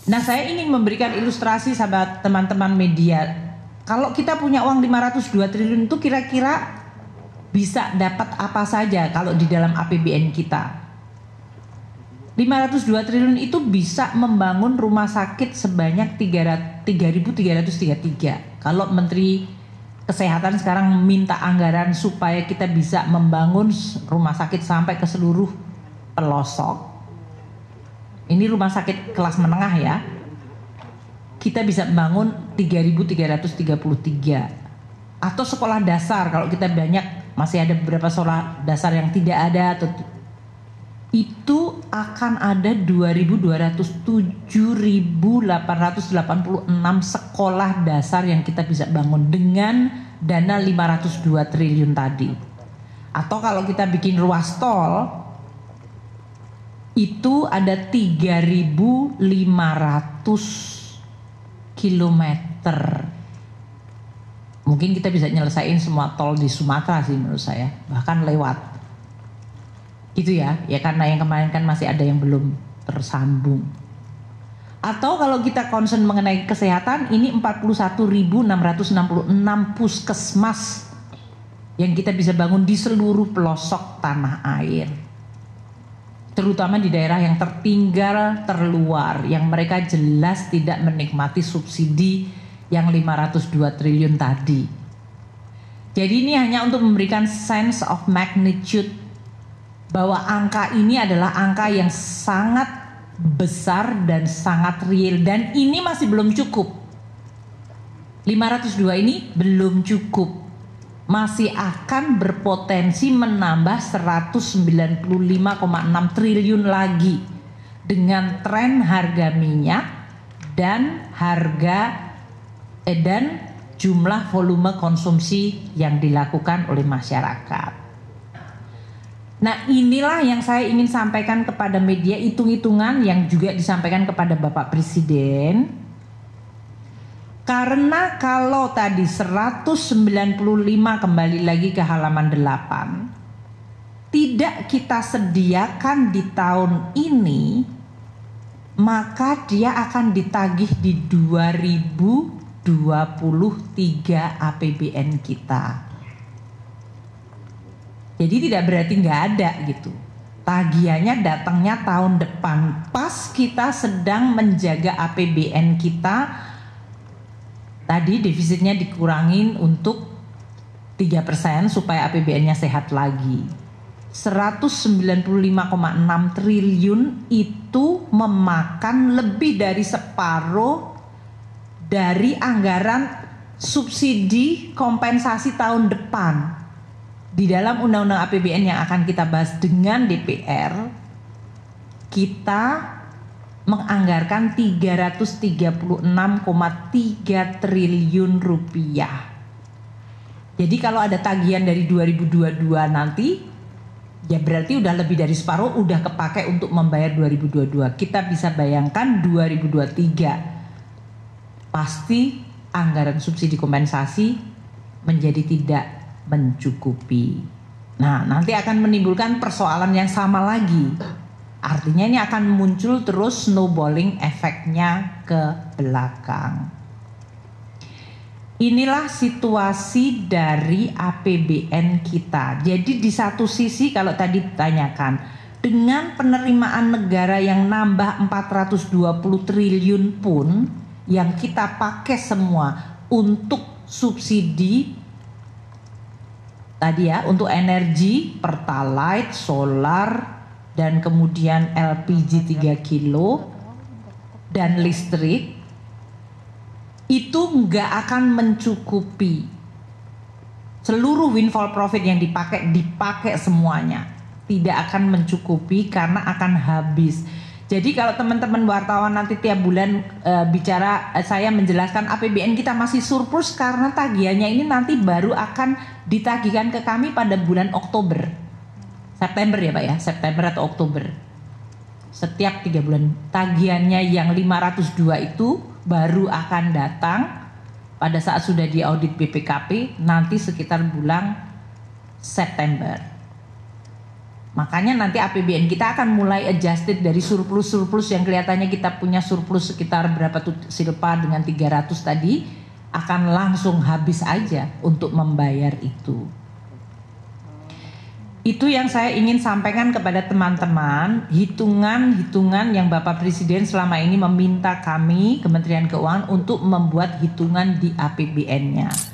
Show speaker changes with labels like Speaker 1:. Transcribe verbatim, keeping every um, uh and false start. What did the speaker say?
Speaker 1: Nah, saya ingin memberikan ilustrasi sahabat teman-teman media. Kalau kita punya uang lima ratus dua triliun itu kira-kira bisa dapat apa saja kalau di dalam A P B N kita. lima ratus dua triliun itu bisa membangun rumah sakit sebanyak tiga ribu tiga ratus tiga puluh tiga. Kalau Menteri Kesehatan sekarang minta anggaran supaya kita bisa membangun rumah sakit sampai ke seluruh pelosok. Ini rumah sakit kelas menengah ya. Kita bisa membangun tiga ribu tiga ratus tiga puluh tiga. Atau sekolah dasar, kalau kita banyak, masih ada beberapa sekolah dasar yang tidak ada, atau itu akan ada dua ribu dua ratus tujuh ribu delapan ratus delapan puluh enam sekolah dasar yang kita bisa bangun dengan dana lima ratus dua triliun tadi. Atau kalau kita bikin ruas tol, itu ada tiga ribu lima ratus kilometer. Mungkin kita bisa nyelesain semua tol di Sumatera sih menurut saya, bahkan lewat. Gitu ya, ya karena yang kemarin kan masih ada yang belum tersambung. Atau kalau kita concern mengenai kesehatan, ini empat puluh satu ribu enam ratus enam puluh enam puskesmas yang kita bisa bangun di seluruh pelosok tanah air. Terutama di daerah yang tertinggal, terluar, yang mereka jelas tidak menikmati subsidi yang lima ratus dua triliun tadi. Jadi ini hanya untuk memberikan sense of magnitude bahwa angka ini adalah angka yang sangat besar dan sangat real, dan ini masih belum cukup. lima ratus dua ini belum cukup. Masih akan berpotensi menambah seratus sembilan puluh lima koma enam triliun lagi dengan tren harga minyak dan harga eh, dan jumlah volume konsumsi yang dilakukan oleh masyarakat. Nah, inilah yang saya ingin sampaikan kepada media, hitung-hitungan yang juga disampaikan kepada Bapak Presiden. Karena kalau tadi seratus sembilan puluh lima kembali lagi ke halaman delapan, tidak kita sediakan di tahun ini, maka dia akan ditagih di dua ribu dua puluh tiga A P B N kita. Jadi tidak berarti nggak ada gitu. Tagihannya datangnya tahun depan, pas kita sedang menjaga A P B N kita. Tadi defisitnya dikurangin untuk tiga persen supaya A P B N-nya sehat lagi. seratus sembilan puluh lima koma enam triliun itu memakan lebih dari separuh dari anggaran subsidi kompensasi tahun depan. Di dalam undang-undang A P B N yang akan kita bahas dengan D P R, kita menganggarkan tiga ratus tiga puluh enam koma tiga triliun rupiah. Jadi kalau ada tagihan dari dua ribu dua puluh dua nanti, ya berarti udah lebih dari separuh udah kepake untuk membayar dua ribu dua puluh dua. Kita bisa bayangkan dua ribu dua puluh tiga pasti anggaran subsidi kompensasi menjadi tidak mencukupi. Nah, nanti akan menimbulkan persoalan yang sama lagi. Artinya ini akan muncul terus snowballing efeknya ke belakang. Inilah situasi dari A P B N kita. Jadi di satu sisi kalau tadi ditanyakan, dengan penerimaan negara yang nambah empat ratus dua puluh triliun pun, yang kita pakai semua untuk subsidi tadi ya, untuk energi, pertalite, solar, dan kemudian L P G tiga kilo dan listrik, itu nggak akan mencukupi. Seluruh windfall profit yang dipakai dipakai semuanya, tidak akan mencukupi karena akan habis. Jadi kalau teman-teman wartawan nanti tiap bulan e, bicara, e, saya menjelaskan A P B N kita masih surplus karena tagihannya ini nanti baru akan ditagihkan ke kami pada bulan Oktober. September ya Pak ya, September atau Oktober. Setiap tiga bulan tagihannya yang lima ratus dua itu baru akan datang pada saat sudah diaudit B P K P nanti sekitar bulan September. Makanya nanti A P B N kita akan mulai adjusted dari surplus-surplus yang kelihatannya kita punya surplus sekitar berapa tuh Silpa dengan tiga ratus tadi, akan langsung habis aja untuk membayar itu. Itu yang saya ingin sampaikan kepada teman-teman, hitungan-hitungan yang Bapak Presiden selama ini meminta kami Kementerian Keuangan untuk membuat hitungan di A P B N-nya.